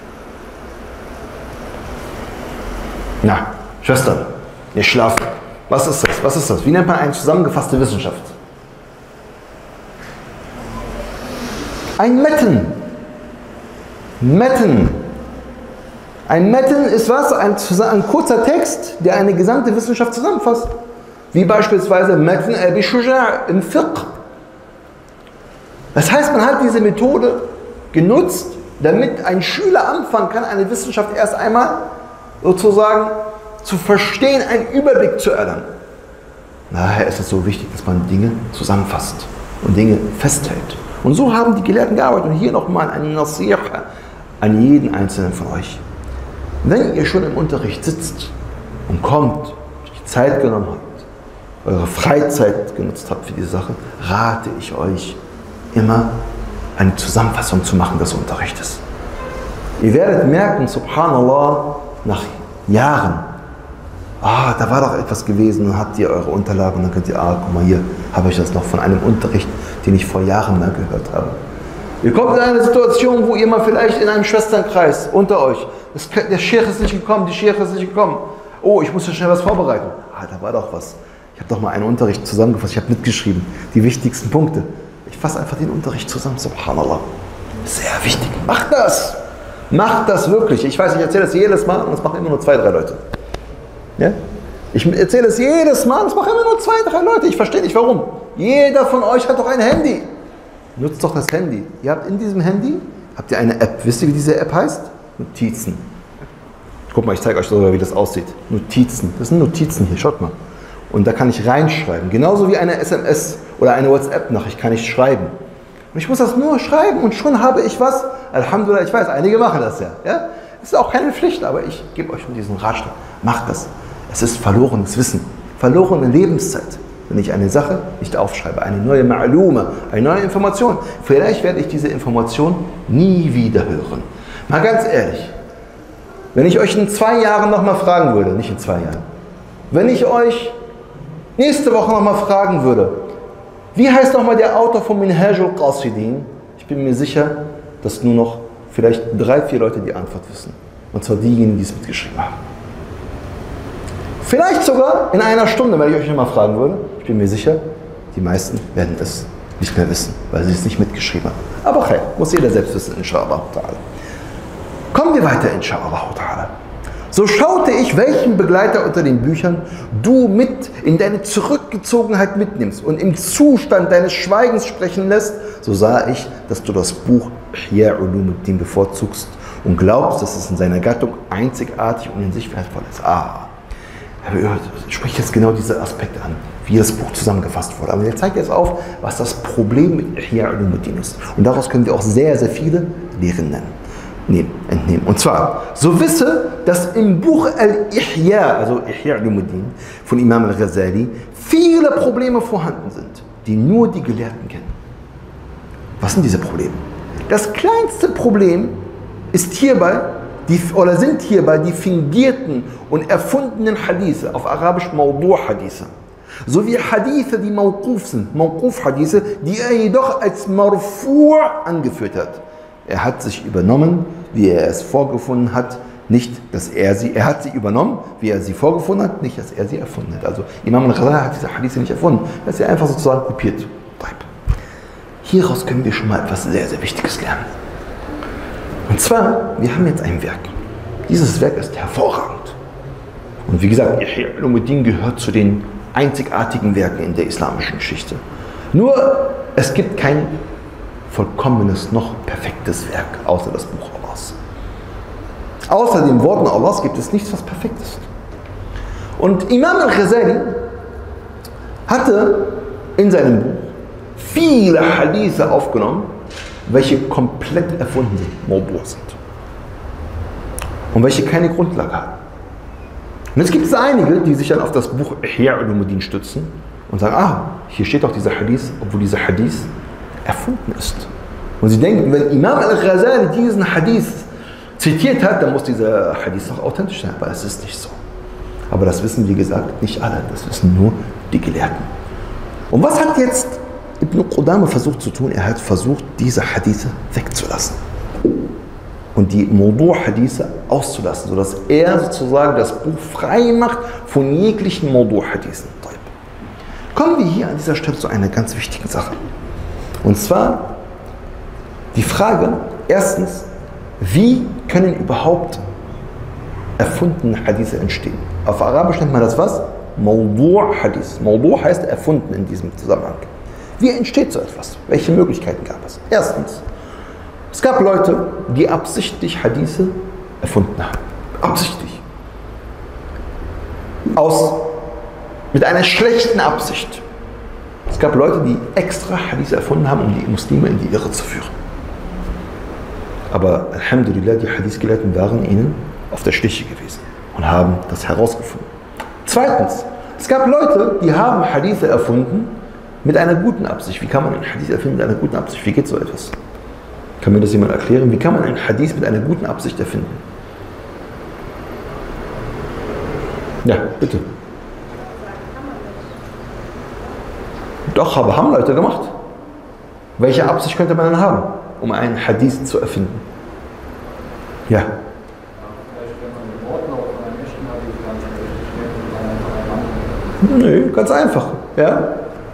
Na, Schwestern, ihr schlaft. Was ist das? Was ist das? Wie nennt man eine zusammengefasste Wissenschaft? Ein Metten. Metten. Ein Metten ist was? Ein kurzer Text, der eine gesamte Wissenschaft zusammenfasst. Wie beispielsweise Metten Abi Shuja' im Fiqh. Das heißt, man hat diese Methode genutzt, damit ein Schüler anfangen kann, eine Wissenschaft erst einmal sozusagen zu verstehen, einen Überblick zu erlangen. Daher ist es so wichtig, dass man Dinge zusammenfasst und Dinge festhält. Und so haben die Gelehrten gearbeitet. Und hier nochmal eine Nasiha an jeden Einzelnen von euch. Wenn ihr schon im Unterricht sitzt und kommt, die Zeit genommen habt, eure Freizeit genutzt habt für diese Sache, rate ich euch immer, eine Zusammenfassung zu machen des Unterrichtes. Ihr werdet merken, subhanallah, nach Jahren, da war doch etwas gewesen, dann habt ihr eure Unterlagen und dann könnt ihr, guck mal, hier habe ich das noch von einem Unterricht, den ich vor Jahren mal gehört habe. Ihr kommt in eine Situation, wo ihr mal vielleicht in einem Schwesternkreis unter euch, der Sheikh ist nicht gekommen, die Sheikh ist nicht gekommen. Oh, ich muss ja schnell was vorbereiten. Da war doch was. Ich habe doch mal einen Unterricht zusammengefasst, ich habe mitgeschrieben, die wichtigsten Punkte. Ich fasse einfach den Unterricht zusammen, subhanallah. Sehr wichtig. Macht das! Macht das wirklich. Ich weiß, ich erzähle das jedes Mal und es machen immer nur 2, 3 Leute. Ja? Ich erzähle es jedes Mal und es machen immer nur 2, 3 Leute. Ich verstehe nicht warum. Jeder von euch hat doch ein Handy. Nutzt doch das Handy. Ihr habt in diesem Handy, habt ihr eine App. Wisst ihr, wie diese App heißt? Notizen. Guck mal, ich zeige euch sogar, wie das aussieht. Notizen. Das sind Notizen hier, schaut mal. Und da kann ich reinschreiben. Genauso wie eine SMS oder eine WhatsApp-Nachricht kann ich schreiben. Und ich muss das nur schreiben und schon habe ich was. Alhamdulillah, ich weiß, einige machen das ja. Ja? Das ist auch keine Pflicht, aber ich gebe euch nur diesen Ratschlag. Macht das. Es ist verlorenes Wissen, verlorene Lebenszeit, wenn ich eine Sache nicht aufschreibe, eine neue Ma'lume, eine neue Information. Vielleicht werde ich diese Information nie wieder hören. Mal ganz ehrlich, wenn ich euch in 2 Jahren nochmal fragen würde, nicht in 2 Jahren, wenn ich euch nächste Woche nochmal fragen würde, wie heißt nochmal der Autor von Minhaj al-Qasidin? Ich bin mir sicher, dass nur noch vielleicht 3, 4 Leute die Antwort wissen. Und zwar diejenigen, die es mitgeschrieben haben. Vielleicht sogar in einer Stunde, wenn ich euch nochmal fragen würde. Ich bin mir sicher, die meisten werden es nicht mehr wissen, weil sie es nicht mitgeschrieben haben. Aber okay, muss jeder selbst wissen, inshallah. Kommen wir weiter, inshallah. So schaute ich, welchen Begleiter unter den Büchern du mit in deine Zurückgezogenheit mitnimmst und im Zustand deines Schweigens sprechen lässt, so sah ich, dass du das Buch Ihya Ulumuddin bevorzugst und glaubst, dass es in seiner Gattung einzigartig und in sich wertvoll ist. Er spricht jetzt genau diese Aspekte an, wie das Buch zusammengefasst wurde. Aber er zeigt jetzt auf, was das Problem mit Ihya Ulumuddin ist. Und daraus können wir auch sehr, sehr viele Lehren entnehmen. Und zwar, so wisse, dass im Buch Al-Ihya, also Ihya Ulumuddin von Imam al-Ghazali, viele Probleme vorhanden sind, die nur die Gelehrten kennen. Was sind diese Probleme? Das kleinste Problem ist hierbei, sind hierbei die fingierten und erfundenen Hadithe, auf Arabisch Mawdu' sowie Hadithe, die Mawquf sind, Mawquf-Hadithe, die er jedoch als Marfu' angeführt hat. Er hat sich übernommen, wie er es vorgefunden hat, nicht, dass er hat sie übernommen, wie er sie vorgefunden hat, nicht, dass er sie erfunden hat. Also Imam al-Ghazali hat diese Hadithe nicht erfunden, er hat sie einfach sozusagen kopiert. Hieraus können wir schon mal etwas sehr, sehr Wichtiges lernen. Und zwar, wir haben jetzt ein Werk. Dieses Werk ist hervorragend. Und wie gesagt, Ihya Ulumuddin gehört zu den einzigartigen Werken in der islamischen Geschichte. Nur, es gibt kein vollkommenes, noch perfektes Werk, außer das Buch Allahs. Außer den Worten Allahs gibt es nichts, was perfekt ist. Und Imam al-Ghazali hatte in seinem Buch viele Hadithe aufgenommen, welche komplett erfunden sind, Mawdu' sind. Und welche keine Grundlage haben. Und jetzt gibt es einige, die sich dann auf das Buch Ihya Ulumuddin stützen und sagen, hier steht doch dieser Hadith, obwohl dieser Hadith erfunden ist. Und sie denken, wenn Imam al-Ghazali diesen Hadith zitiert hat, dann muss dieser Hadith auch authentisch sein. Aber es ist nicht so. Aber das wissen, wie gesagt, nicht alle. Das wissen nur die Gelehrten. Und was hat jetzt Ibn Qudama versucht zu tun? Er hat versucht, diese Hadithe wegzulassen. Und die Mawdu'-Hadithe auszulassen, sodass er sozusagen das Buch frei macht von jeglichen Mawdu'-Hadithen. Kommen wir hier an dieser Stelle zu einer ganz wichtigen Sache. Und zwar die Frage, erstens, wie können überhaupt erfundene Hadithe entstehen? Auf Arabisch nennt man das was? Mawdu' Hadith. Mawdu' heißt erfunden in diesem Zusammenhang. Wie entsteht so etwas? Welche Möglichkeiten gab es? Erstens, es gab Leute, die absichtlich Hadithe erfunden haben. Absichtlich. Mit einer schlechten Absicht. Es gab Leute, die extra Hadithe erfunden haben, um die Muslime in die Irre zu führen. Aber Alhamdulillah, die Hadith-Gelehrten waren ihnen auf der Stiche gewesen und haben das herausgefunden. Zweitens, es gab Leute, die haben Hadithe erfunden mit einer guten Absicht. Wie kann man einen Hadith erfinden mit einer guten Absicht? Wie geht so etwas? Kann mir das jemand erklären? Wie kann man einen Hadith mit einer guten Absicht erfinden? Ja, bitte. Doch, aber haben Leute gemacht. Welche Absicht könnte man dann haben, um einen Hadith zu erfinden? Ja. Nö, ganz einfach. Ja?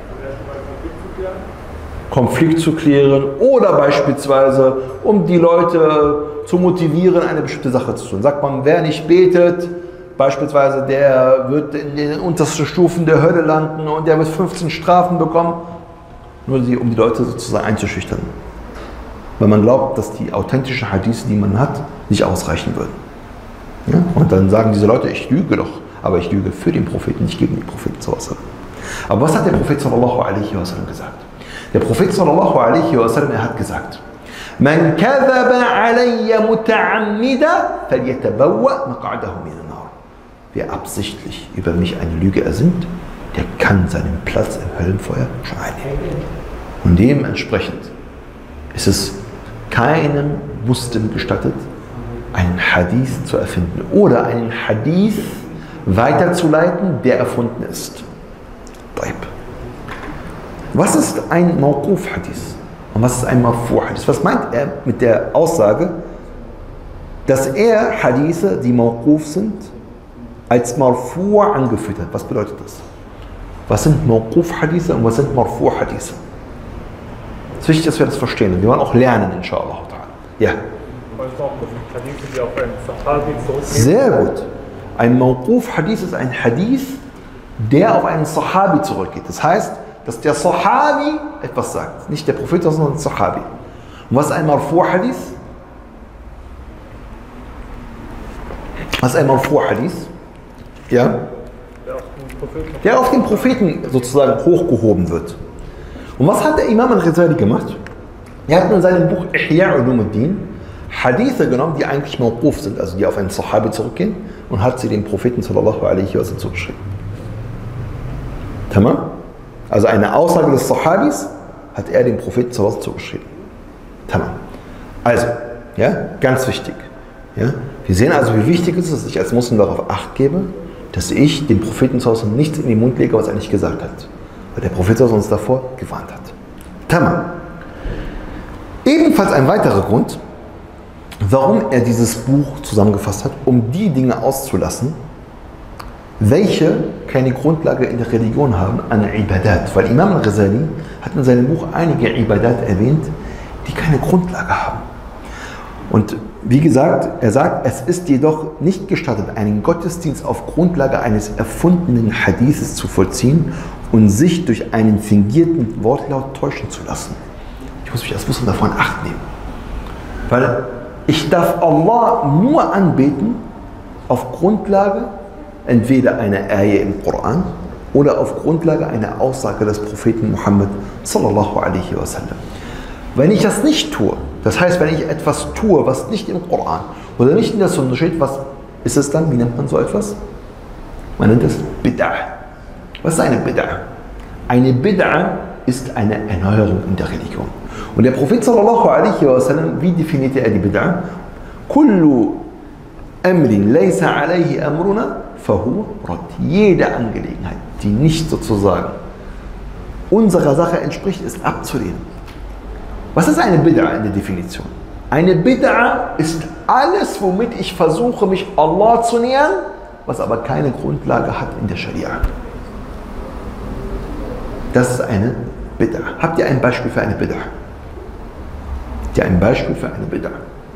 Konflikt zu klären oder beispielsweise, um die Leute zu motivieren, eine bestimmte Sache zu tun. Sagt man, wer nicht betet, beispielsweise, der wird in den untersten Stufen der Hölle landen und der wird 15 Strafen bekommen, nur um die Leute sozusagen einzuschüchtern. Weil man glaubt, dass die authentischen Hadithe, die man hat, nicht ausreichen würden. Ja? Und dann sagen diese Leute, ich lüge doch, aber ich lüge für den Propheten, nicht gegen den Propheten. Aber was hat der Prophet sallallahu alaihi wasallam gesagt? Der Prophet sallallahu alaihi wasallam, er hat gesagt, Man kadhaba alayya muta'ammida falyatabawwa maq'adahu min an-nar. Wer absichtlich über mich eine Lüge ersinnt, der kann seinen Platz im Höllenfeuer schon einnehmen. Und dementsprechend ist es keinem Muslim gestattet, einen Hadith zu erfinden oder einen Hadith weiterzuleiten, der erfunden ist. Was ist ein Mawquf-Hadith und was ist ein Marfu'-Hadith? Was meint er mit der Aussage, dass er Hadithe, die Mawquf sind, als Marfu' angeführt hat? Was bedeutet das? Was sind Mawquf-Hadithe und was sind Marfu'-Hadithe? Es ist wichtig, dass wir das verstehen und wir wollen auch lernen, inshallah. Ja. Hadithe, die auf einen Sahabi zurückgehen. Sehr gut. Ein Mawquf-Hadith ist ein Hadith, der auf einen Sahabi zurückgeht. Das heißt, dass der Sahabi etwas sagt. Nicht der Prophet, sondern der Sahabi. Und was ist ein Marfu'-Hadith? Was ist ein Marfu'-Hadith? Ja? Der auf den Propheten sozusagen hochgehoben wird. Und was hat der Imam al-Ghazali gemacht? Er hat in seinem Buch Ihya Ulumuddin Hadithe genommen, die eigentlich Mawquf sind, also die auf einen Sahabi zurückgehen, und hat sie dem Propheten sallallahu alaihi wasallam zugeschrieben. Tamam? Also eine Aussage des Sahabis hat er dem Propheten sallallahu alaihi wasallam zugeschrieben. Tamam. Also, ja, ganz wichtig. Ja? Wir sehen also, wie wichtig es ist, dass ich als Muslim darauf Acht gebe, dass ich dem Propheten sallallahu alaihi wasallam nichts in den Mund lege, was er nicht gesagt hat. Weil der Prophet sallallahu alaihi wasallam uns davor gewarnt hat. Tamam. Ebenfalls ein weiterer Grund, warum er dieses Buch zusammengefasst hat, um die Dinge auszulassen, welche keine Grundlage in der Religion haben, an Ibadat. Weil Imam al-Ghazali hat in seinem Buch einige Ibadat erwähnt, die keine Grundlage haben. Und wie gesagt, er sagt, es ist jedoch nicht gestattet, einen Gottesdienst auf Grundlage eines erfundenen Hadithes zu vollziehen und sich durch einen fingierten Wortlaut täuschen zu lassen. Ich muss mich als Muslim davon in Acht nehmen. Weil ich darf Allah nur anbeten auf Grundlage entweder einer Ayah im Koran oder auf Grundlage einer Aussage des Propheten Muhammad sallallahu alaihi wasallam. Wenn ich das nicht tue, das heißt, wenn ich etwas tue, was nicht im Koran oder nicht in der Sunna steht, was ist es dann? Wie nennt man so etwas? Man nennt es Bid'ah. Was ist eine Bid'ah? Eine Bid'ah ist eine Erneuerung in der Religion. Und der Prophet sallallahu alaihi wasallam, wie definierte er die Bid'ah? Kullu amrin laysa alayhi amruna fahuwa rad. Jede Angelegenheit, die nicht sozusagen unserer Sache entspricht, ist abzulehnen. Was ist eine Bid'ah in der Definition? Eine Bid'ah ist alles, womit ich versuche, mich Allah zu nähern, was aber keine Grundlage hat in der Scharia. Das ist eine Bid'ah. Habt ihr ein Beispiel für eine Bid'ah? Habt ihr ein Beispiel für eine Bid'ah?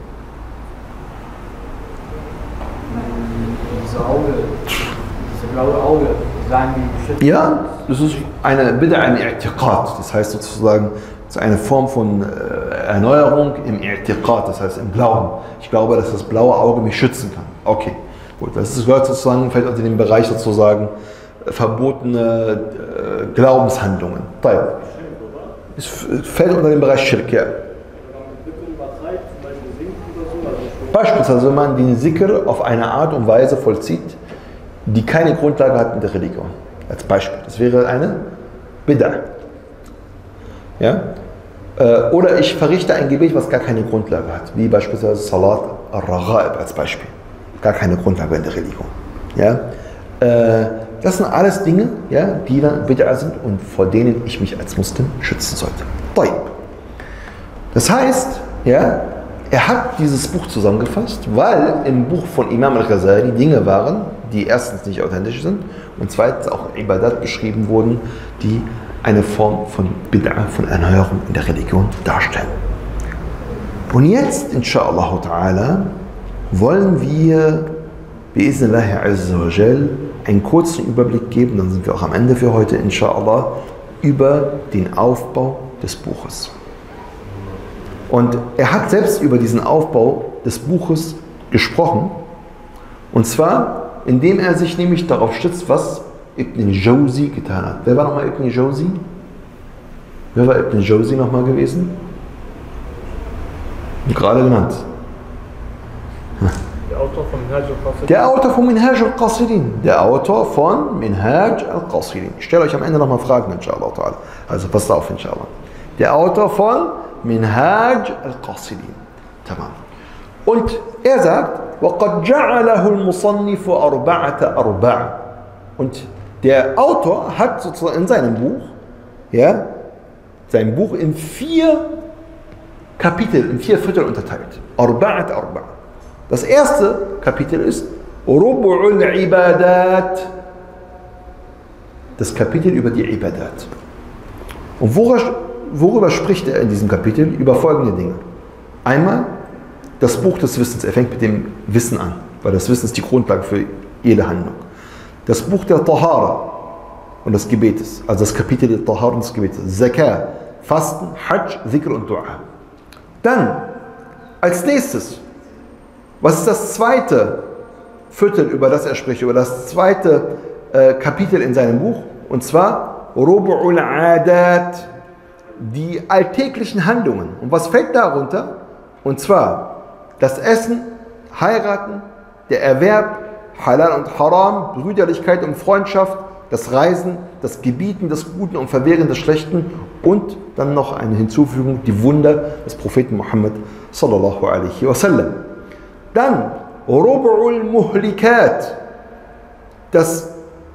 Dieses blaue Auge, sagen die bestimmt. Ja, das ist eine Bid'ah im I'tiqad. Das heißt sozusagen, es ist eine Form von Erneuerung im I'tiqad, das heißt im Glauben. Ich glaube, dass das blaue Auge mich schützen kann. Okay, gut. Das gehört sozusagen, fällt unter den Bereich sozusagen verbotene Glaubenshandlungen. Es fällt unter den Bereich Schirk, ja. Beispielsweise, wenn man den Zikr auf eine Art und Weise vollzieht, die keine Grundlage hat in der Religion. Als Beispiel. Das wäre eine Bid'ah. Ja? Oder ich verrichte ein Gebet, was gar keine Grundlage hat. Wie beispielsweise Salat al-Raghaib als Beispiel. Gar keine Grundlage in der Religion. Ja? Das sind alles Dinge, ja, die dann Bid'ah sind und vor denen ich mich als Muslim schützen sollte. Das heißt, ja, er hat dieses Buch zusammengefasst, weil im Buch von Imam al-Ghazali Dinge waren, die erstens nicht authentisch sind und zweitens auch Ibadat beschrieben wurden, die eine Form von Bid'ah, von Erneuerung in der Religion darstellen. Und jetzt, inshallah ta'ala, wollen wir bi'iznillahi azza wa jal einen kurzen Überblick geben, dann sind wir auch am Ende für heute, inshallah, über den Aufbau des Buches. Und er hat selbst über diesen Aufbau des Buches gesprochen. Und zwar, indem er sich nämlich darauf stützt, was Ibn Jawzi getan hat. Wer war nochmal Ibn Jawzi? Wer war Ibn Jawzi nochmal gewesen? Gerade genannt. Der Autor von Minhaj al-Qasidin. Der Autor von Minhaj al-Qasidin. Der Autor von Minhaj al-Qasidin. Ich stelle euch am Ende nochmal Fragen, inshallah. Also passt auf, inshallah. Der Autor von Minhaj al-Qasidin. Tamam. Und er sagt, وَقَدْ جَعَلَهُ الْمُصَنِّفُ أَرْبَعَةَ أَرْبَعَ. Und der Autor hat sozusagen in seinem Buch, ja, sein Buch in 4 Kapitel, in 4 Viertel unterteilt. Arba'at Arba'. Das erste Kapitel ist Rubu'ul Ibadat. Das Kapitel über die Ibadat. Und worüber spricht er in diesem Kapitel? Über folgende Dinge. Einmal das Buch des Wissens. Er fängt mit dem Wissen an, weil das Wissen ist die Grundlage für jede Handlung. Das Buch der Tahara und des Gebetes, also das Kapitel der Tahara und des Gebetes. Zakah, Fasten, Hajj, Dhikr und Dua. Dann, als nächstes, was ist das zweite Viertel, über das er spricht, über das zweite Kapitel in seinem Buch? Und zwar Rubu'ul Adat, die alltäglichen Handlungen. Und was fällt darunter? Und zwar das Essen, Heiraten, der Erwerb, Halal und Haram, Brüderlichkeit und Freundschaft, das Reisen, das Gebieten des Guten und Verwehren des Schlechten und dann noch eine Hinzufügung, die Wunder des Propheten Muhammad sallallahu alaihi wasallam. Dann Rubu'ul Muhlikat, das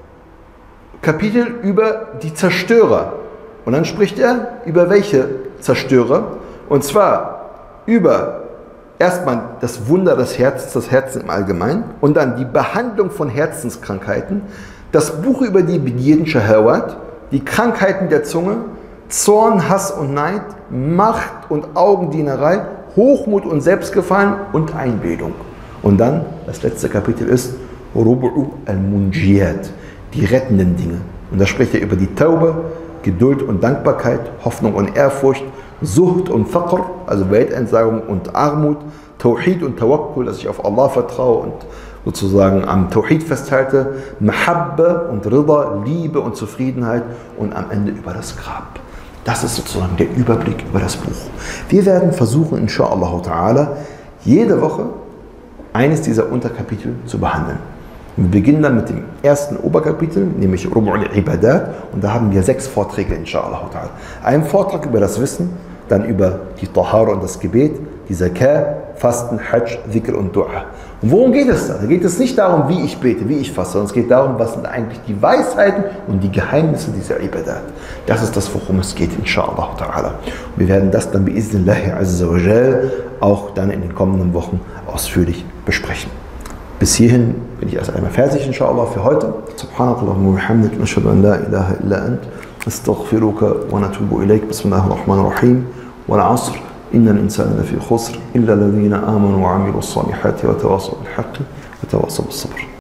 Kapitel über die Zerstörer. Und dann spricht er über welche Zerstörer? Und zwar über erstmal das Wunder des Herzens, das Herzen im Allgemeinen, und dann die Behandlung von Herzenskrankheiten, das Buch über die Begierden Shahawat, die Krankheiten der Zunge, Zorn, Hass und Neid, Macht und Augendienerei, Hochmut und Selbstgefallen und Einbildung. Und dann das letzte Kapitel ist Rubu'u al-Munjiyat, die rettenden Dinge. Und da spricht er über die Taube, Geduld und Dankbarkeit, Hoffnung und Ehrfurcht, Sucht und Faqr, also Weltentsagung und Armut, Tawhid und Tawakkul, dass ich auf Allah vertraue und sozusagen am Tawhid festhalte, Mahabba und Rida, Liebe und Zufriedenheit und am Ende über das Grab. Das ist sozusagen der Überblick über das Buch. Wir werden versuchen, inshallah ta'ala, jede Woche eines dieser Unterkapitel zu behandeln. Wir beginnen dann mit dem ersten Oberkapitel, nämlich Rubu'ul Ibadat, und da haben wir 6 Vorträge, inshallah ta'ala. Einen Vortrag über das Wissen, dann über die Tahara und das Gebet, die Zakah, Fasten, Hajj, Dhikr und Dua. Und worum geht es da? Da geht es nicht darum, wie ich bete, wie ich faste, sondern es geht darum, was sind eigentlich die Weisheiten und die Geheimnisse dieser Ibadat. Das ist das, worum es geht, inshallah ta'ala. Und wir werden das dann bi'iznillahi azza wa jal auch dann in den kommenden Wochen ausführlich besprechen. Bis hierhin bin ich erst einmal fertig, inshallah, für heute. Subhanakallahumma wa bihamdik, nashhadu an la ilaha illa ant, astaghfiruka wa natubu ilayk. Bismillahir Rahmanir Rahim. Wal 'asr, innal insana lafi khusr, illa alladhina amanu wa 'amilus salihati wa tawasaw bil haqqi wa tawasaw bis sabr.